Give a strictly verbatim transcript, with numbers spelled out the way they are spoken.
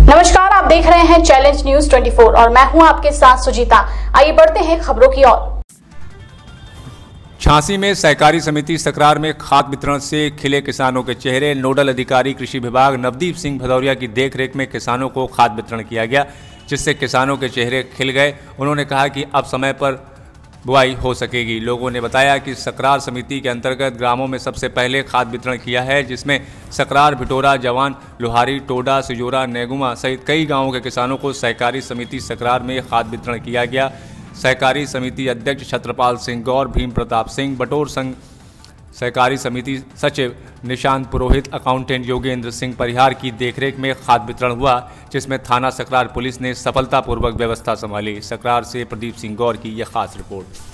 नमस्कार, आप देख रहे हैं चैलेंज न्यूज चौबीस और मैं हूं आपके साथ सुजीता। आइए बढ़ते हैं खबरों की ओर। झांसी में सहकारी समिति सकरार में खाद वितरण से खिले किसानों के चेहरे। नोडल अधिकारी कृषि विभाग नवदीप सिंह भदौरिया की देखरेख में किसानों को खाद वितरण किया गया, जिससे किसानों के चेहरे खिल गए। उन्होंने कहा कि अब समय पर बुआई हो सकेगी। लोगों ने बताया कि सकरार समिति के अंतर्गत ग्रामों में सबसे पहले खाद वितरण किया है, जिसमें सकरार, भिटोरा, जवान, लोहारी, टोडा, सिजोरा, नेगुमा सहित कई गांवों के किसानों को सहकारी समिति सकरार में खाद वितरण किया गया। सहकारी समिति अध्यक्ष छत्रपाल सिंह गौर, भीम प्रताप सिंह, बटोर संघ सहकारी समिति सचिव निशांत पुरोहित, अकाउंटेंट योगेंद्र सिंह परिहार की देखरेख में खाद वितरण हुआ, जिसमें थाना सकरार पुलिस ने सफलतापूर्वक व्यवस्था संभाली। सकरार से प्रदीप सिंह गौर की यह खास रिपोर्ट।